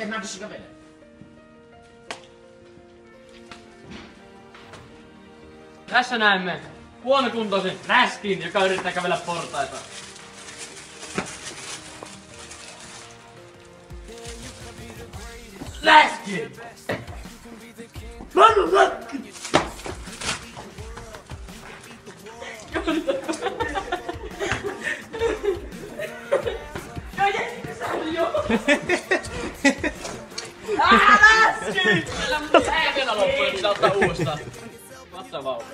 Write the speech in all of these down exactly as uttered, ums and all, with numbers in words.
che non si capisce. Tässä näemme huonokuntoisen läskin, joka yrittää kävellä portaita. Läski! Mä oon läski! Ah, läski! Ei vielä loppu, että pitää ottaa uudestaan. Vatsa vauva.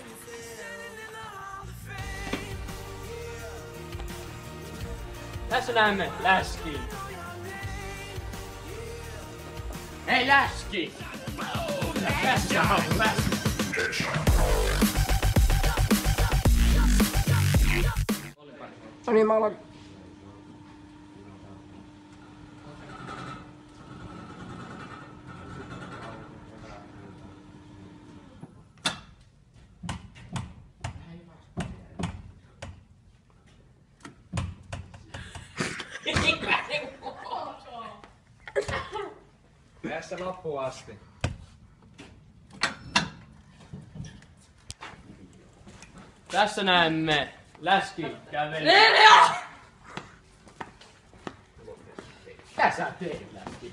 Tässä näemme läski. Hei läski! Tässä on läski. No niin, mä aloin. Tässä loppuun asti. Tässä näemme läski kävelee. Neljä! Mitä sä teet, läski?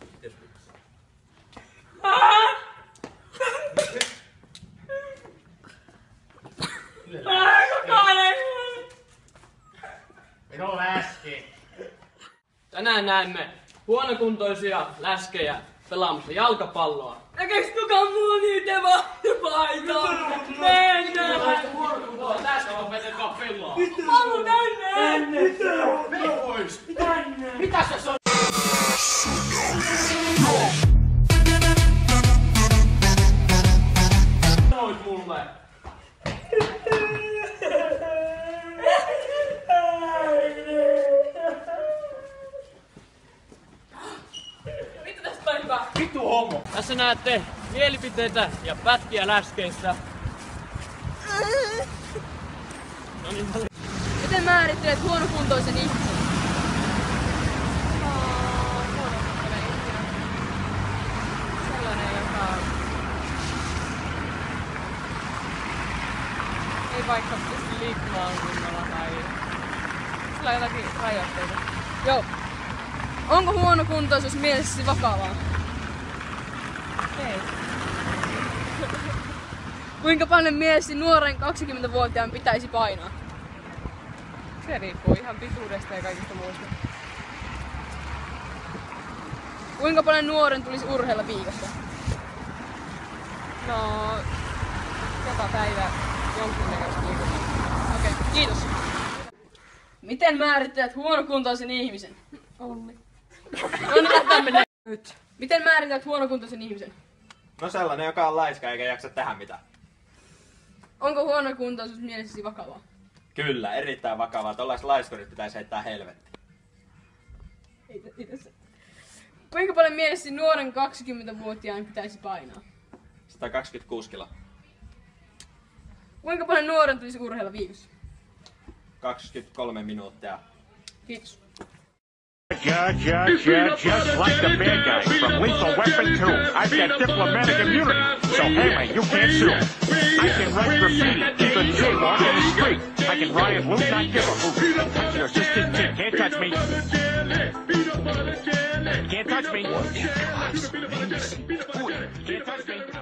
Minun läski. Tänään näemme huonokuntoisia läskejä pelaamassa jalkapalloa. Näkeekö kukaan muu niitä vaihtopaita? Mennään! Tästä on vetetään pilloa. Halu tänne! Mene pois! Mitä sä sanoit? Sanoit mulle. Mitä tästä päivää? Vittu homo! Tässä näette mielipiteitä ja pätkiä läskeissä. No niin, Miten määrittelet huonokuntoisen ihmisen? Sellainen, joka ei vaikka pysty liikkumaan kunnolla tai sillä on jotakin rajoitteita. Joo. Onko huonokuntoisuus mielessäsi vakavaa? Ei. Kuinka paljon mielesi nuoren kaksikymmentävuotiaan pitäisi painaa? Se riippuu ihan pituudesta ja kaikista muista. Kuinka paljon nuoren tulisi urheilla viikossa? No, joka päivä jonkinnäköistä liikuntaa. Okei, okay, kiitos. Miten määrittelet huonokuntoisen ihmisen? Olli. No niin, lähdetään mennä. Nyt. Miten määrittelet huonokuntoisen ihmisen? No sellainen, joka on laiska eikä jaksa tehdä mitään. Onko huonokuntoisuus mielessäsi vakavaa? Kyllä, erittäin vakavaa. Tollaiset laiskorit pitäisi heittää helvettiin. Kuinka paljon mielessäsi nuoren kaksikymmentävuotiaan pitäisi painaa? sata kaksikymmentäkuusi kiloa. Kuinka paljon nuoren tulisi urheilla viikossa? kaksikymmentäkolme minuuttia. Kiitos. Yeah, yeah, yeah, just like the bad guys from Lethal Weapon two. I've got diplomatic immunity, so hey man, you can't sue. I can write graffiti, even jaywalk in the street. I can riot, loot, not give a hoot. Touch your sister's dick, can't touch me. Can't touch me. Can't touch me.